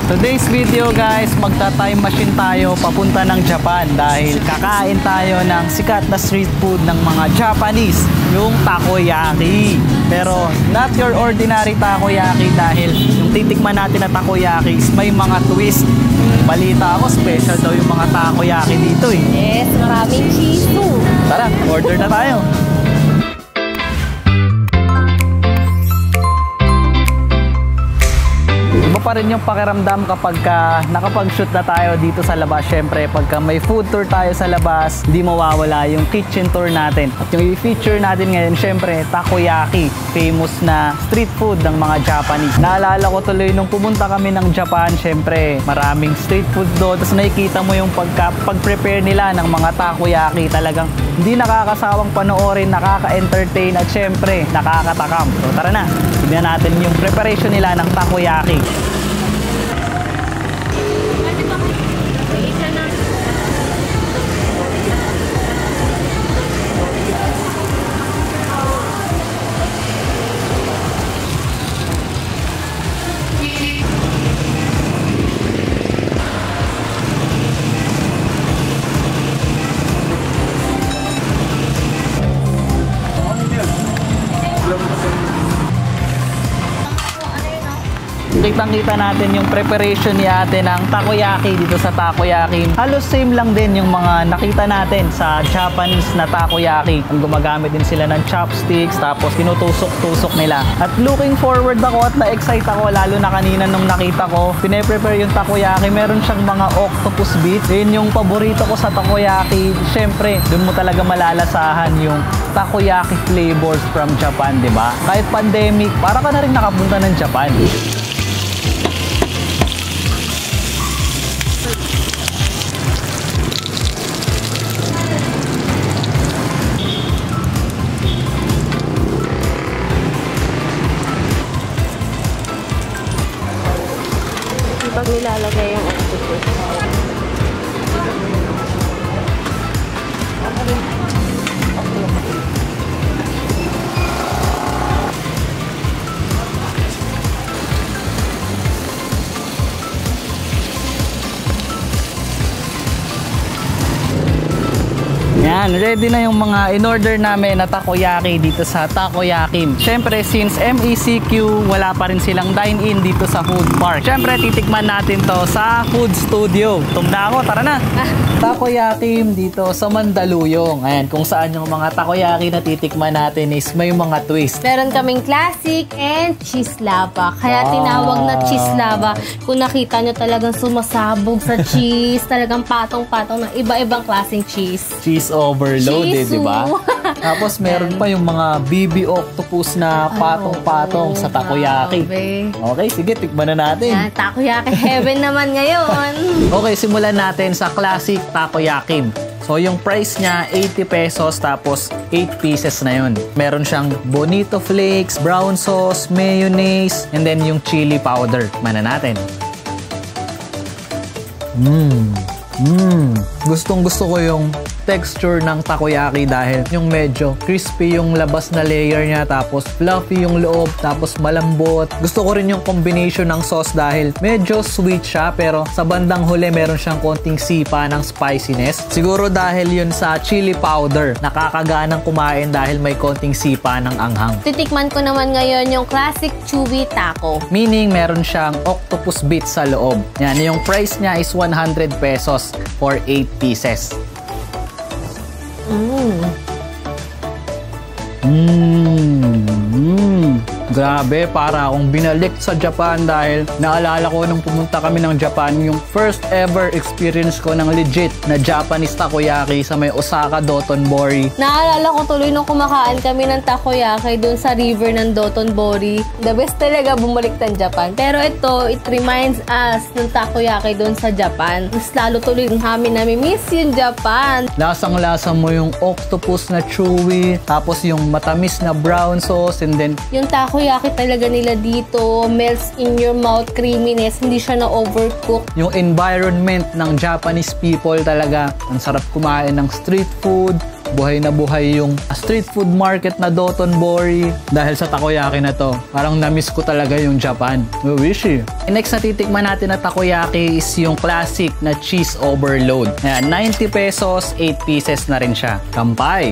Today's video guys, magta-time machine tayo papunta ng Japan dahil kakain tayo ng sikat na street food ng mga Japanese, yung takoyaki. Pero not your ordinary takoyaki dahil yung titikman natin na takoyaki is may mga twist. Balita ako, special daw yung mga takoyaki dito eh. Yes, maraming cheese too. Tara, order na tayo. Iba pa rin yung pakiramdam kapag nakapag-shoot na tayo dito sa labas. Syempre, pagka may food tour tayo sa labas, hindi mawawala yung kitchen tour natin. At yung i-feature natin ngayon, syempre, takoyaki. Famous na street food ng mga Japanese. Naalala ko tuloy nung pumunta kami ng Japan, syempre, maraming street food doon. Tapos nakikita mo yung pag-prepare nila ng mga takoyaki. Talagang hindi nakakasawang panoorin, nakaka-entertain at syempre, nakakatakam. So tara na, tignan natin yung preparation nila ng takoyaki. Kitang-kita natin yung preparation ni ate ng takoyaki dito sa Takoyakim. Halos same lang din yung mga nakita natin sa Japanese na takoyaki. Ang gumagamit din sila ng chopsticks, tapos tinutusok-tusok nila. At looking forward ako at na-excite ako, lalo na kanina nung nakita ko, pine-prepare yung takoyaki. Meron siyang mga octopus bits. Yun yung paborito ko sa takoyaki. Siyempre, dun mo talaga malalasahan yung takoyaki flavors from Japan, di ba? Kahit pandemic, para ka na rin nakapunta ng Japan. Pag nilalagay yung octopus. Yan, ready na yung mga in-order namin na takoyaki dito sa Takoyakim. Siyempre, since MECQ, wala pa rin silang dine-in dito sa food park. Siyempre, titikman natin to sa food studio. Tumda ako, tara na! Takoyakim dito sa Mandaluyong. Ayan, kung saan yung mga takoyaki na titikman natin is may mga twist. Meron kaming classic and cheese lava. Kaya tinawag na cheese lava. Kung nakita nyo talagang sumasabog sa cheese, talagang patong-patong ng iba-ibang klaseng cheese. Cheese overloaded, di ba? Tapos meron pa yung mga BB octopus na patong-patong sa takoyaki. Okay, sige, tikman na natin. Yan, takoyaki heaven naman ngayon. Okay, simulan natin sa classic takoyakim. So, yung price niya, 80 pesos, tapos 8 pieces na yun. Meron siyang bonito flakes, brown sauce, mayonnaise, and then yung chili powder. Tikman na natin. Gustong-gusto ko yung texture ng takoyaki dahil yung medyo crispy yung labas na layer niya, tapos fluffy yung loob, tapos malambot. Gusto ko rin yung combination ng sauce dahil medyo sweet siya, pero sa bandang huli meron siyang konting sipa ng spiciness. Siguro dahil yun sa chili powder, nakakaganang kumain dahil may konting sipa ng anghang. Titikman ko naman ngayon yung classic chewy taco. Meaning meron siyang octopus bits sa loob. Yan, yung price niya is 100 pesos for 8 pieces. Grabe, para akong binalik sa Japan dahil naalala ko nung pumunta kami ng Japan, yung first ever experience ko ng legit na Japanese takoyaki sa may Osaka, Dotonbori. Naalala ko tuloy nung kumakain kami ng takoyaki dun sa river ng Dotonbori. The best talaga bumalik ng Japan. Pero ito, it reminds us ng takoyaki dun sa Japan. Mas lalo tuloy namin nami-miss yung Japan. Lasang-lasa mo yung octopus na chewy, tapos yung matamis na brown sauce, and then yung takoyaki talaga nila dito, melts in your mouth creaminess, hindi siya na overcook. Yung environment ng Japanese people talaga, ang sarap kumain ng street food, buhay na buhay yung street food market na Dotonbori dahil sa takoyaki na to. Parang na-miss ko talaga yung Japan. Oishi. Next na titikman natin na takoyaki is yung classic na cheese overload. Ayan, 90 pesos, 8 pieces na rin siya. Kampay!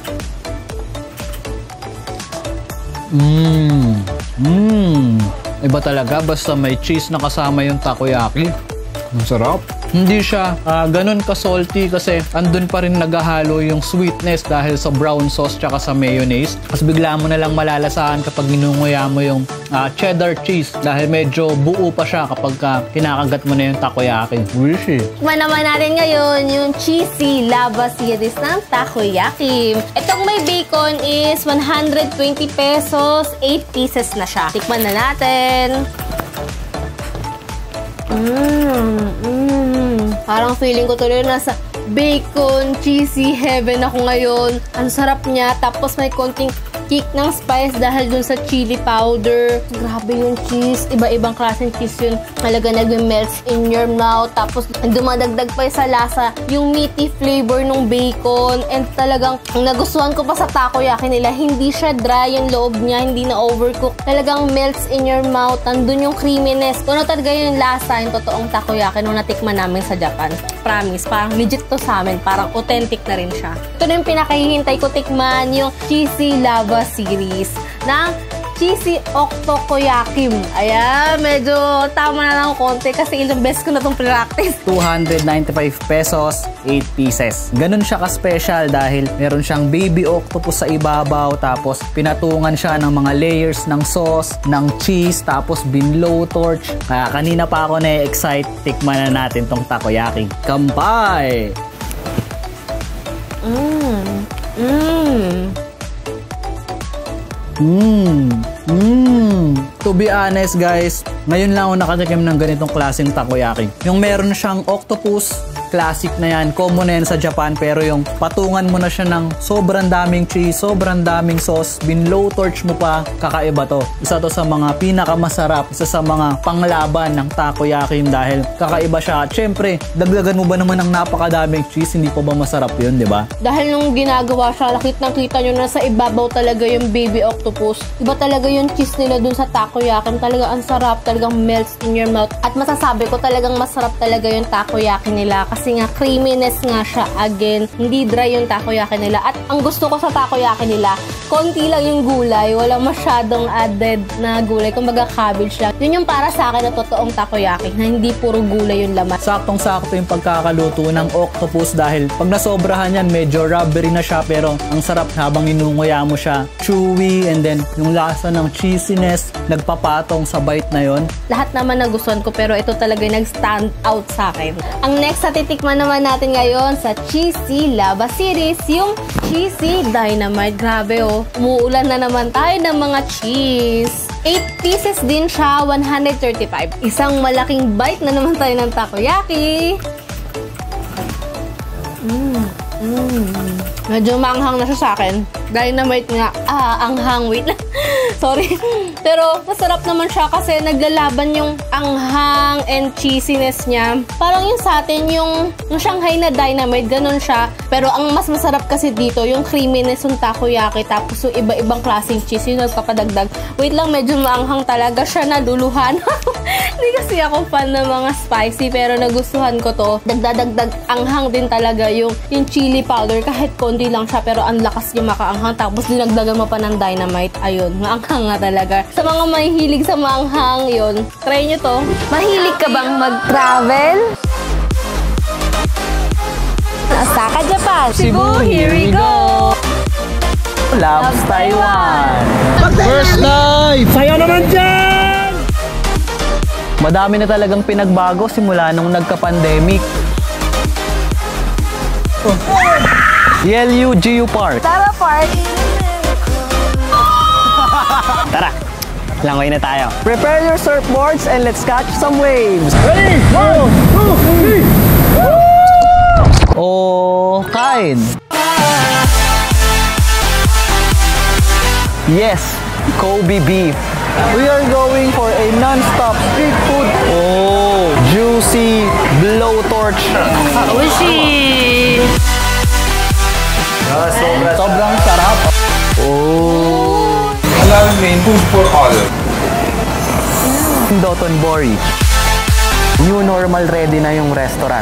Iba talaga basta may cheese na kasama yung takoyaki. Ang sarap. Hindi siya ganun ka-salty kasi andun pa rin naghahalo yung sweetness dahil sa brown sauce tsaka sa mayonnaise. Tapos bigla mo na lang malalasahan kapag ginunguya mo yung cheddar cheese dahil medyo buo pa siya kapag kinakagat mo na yung takoyaki. Oishi. Tikman naman natin ngayon yung cheesy lava series ng Takoyakim. Itong may bacon is 120 pesos, 8 pieces na siya. Tikman na natin. Parang feeling ko tuloy nasa bacon, cheesy heaven ako ngayon. Ang sarap niya. Tapos may konting kick ng spice dahil dun sa chili powder. Grabe yung cheese. Iba-ibang klaseng cheese yun. Talaga nag-melts in your mouth. Tapos dumadagdag pa sa lasa yung meaty flavor ng bacon. And talagang nagustuhan ko pa sa takoyaki nila. Hindi siya dry yung loob niya. Hindi na overcook. Talagang melts in your mouth. Nandun yung creaminess. Kung talaga yung lasa, yung totoong takoyaki nung natikman namin sa Japan. Promise. Parang legit to sa amin. Parang authentic na rin siya. Ito na yung pinakahihintay ko tikman. Yung cheesy lava series ng Cheesy Takoyakim. Ayan, medyo tama na lang konti kasi ilang beses ko na itong practice. 295 pesos, 8 pieces. Ganun siya ka-special dahil meron siyang baby octopus sa ibabaw tapos pinatungan siya ng mga layers ng sauce, ng cheese, tapos binlow torch. Kaya kanina pa ako na-excite. Tikman na natin tong takoyaki. Kampay! To be honest guys, ngayon lang ako nakatikim ng ganitong klaseng takoyaki. Yung meron siyang octopus, classic na yan, common na yan sa Japan, pero yung patungan mo na siya ng sobrang daming cheese, sobrang daming sauce, binlow torch mo pa, kakaiba to. Isa to sa mga pinakamasarap, isa sa mga panglaban ng takoyaki dahil kakaiba siya. At syempre, dagdagan mo ba naman ng napakadaming cheese, hindi pa ba masarap yun, di ba? Dahil nung ginagawa siya, nakita nyo na sa ibabaw talaga yung baby octopus. Iba talaga yung cheese nila dun sa takoyaki. Talaga ang sarap, talagang melts in your mouth. At masasabi ko talagang masarap talaga yung takoyaki nila kasi nga creaminess nga siya. Again, hindi dry yung takoyaki nila. At ang gusto ko sa takoyaki nila, konti lang yung gulay. Wala masyadong added na gulay. Kumbaga cabbage lang. Yun yung para sa akin na totoong takoyaki, na hindi puro gulay yung laman. Saktong-sakto yung pagkakaluto ng octopus dahil pag nasobrahan yan, medyo rubbery na siya pero ang sarap habang inunguya mo siya. Chewy and then yung lasa ng cheesiness, nagpapatong sa bite na yon. Lahat naman nagustuhan ko pero ito talaga yung nag-stand out sa akin. Ang next na titikman naman natin ngayon sa Cheesy Lava Series, yung Cheesy Dynamite. Grabe oh, umuulan na naman tayo ng mga cheese. 8 pieces din siya, 135. Isang malaking bite na naman tayo ng takoyaki. Medyo maanghang na siya sa akin. Dynamite nga. Anghang. Wait lang. Sorry. Pero masarap naman siya kasi naglalaban yung anghang and cheesiness niya. Parang yung sa atin, yung Shanghai na Dynamite, ganun siya. Pero ang mas masarap kasi dito, yung creaminess ng takoyaki, tapos yung iba-ibang klaseng cheese, yung nagpapadagdag. Wait lang, medyo maanghang talaga siya, naluluhan. Hindi kasi ako fan ng mga spicy, pero nagustuhan ko to. Dagdadagdag anghang din talaga yung chili powder. Kahit konti lang siya, pero ang lakas yung makaanghang. Tapos dinagdagan mo pa ng Dynamite. Ayun, maanghang nga talaga. Sa mga mahihilig sa maanghang, yun, try nyo to. Mahilig ka bang mag-travel? Osaka, Japan. Cebu, here we go! Loves Taiwan! First live! Sayo naman dyan! Madami na talagang pinagbago simula nung nagka-pandemic. YLU-GU Park. Tara, Park! Tara, langoy na tayo. Prepare your surfboards and let's catch some waves. Ready? 1, 2, 3! Oh, kain. Yes, Kobe beef. We are going for a non-stop street food. Oh, juicy blowtorch. Oishi! Sobrang sarap. Oh. Halal main food for all. Dotonbori. New normal, ready na yung restaurant.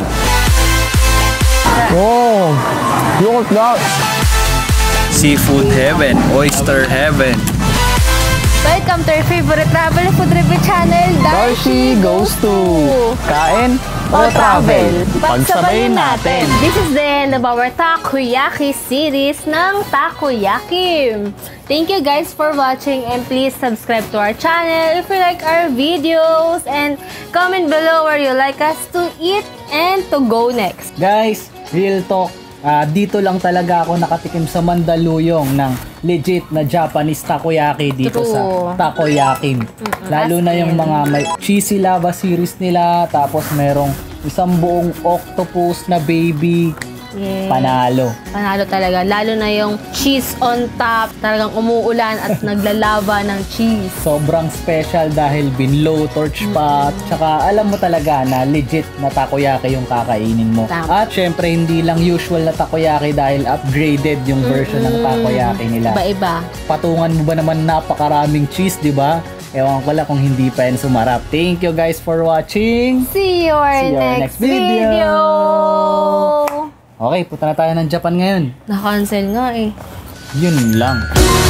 Oh, look at that. Seafood heaven, oyster heaven. Welcome to our favorite travel food review channel, DarShey GoesTo. Kain o travel, pagsabayin natin. This is the end of our Takoyaki series ng Takoyakim. Thank you guys for watching and please subscribe to our channel if you like our videos and comment below where you like us to eat and to go next. Guys, real talk. Dito lang talaga ako nakatikim sa Mandaluyong ng legit na Japanese takoyaki dito sa Takoyakim. Lalo na yung mga may cheesy lava series nila, tapos merong isang buong octopus na baby. Yes. Panalo. Panalo talaga. Lalo na yung cheese on top. Talagang umuulan at naglalaba ng cheese. Sobrang special dahil binlow torch pa. Tsaka alam mo talaga na legit na takoyaki yung kakainin mo. Tama. At syempre hindi lang usual na takoyaki dahil upgraded yung version ng takoyaki nila. Iba-iba. Patungan mo ba naman napakaraming cheese, di ba? Ewan ko lang kung hindi pa yan sumarap. Thank you guys for watching. See you next video. Okay, punta na tayo ng Japan ngayon. Na-cancel nga eh. Yun lang.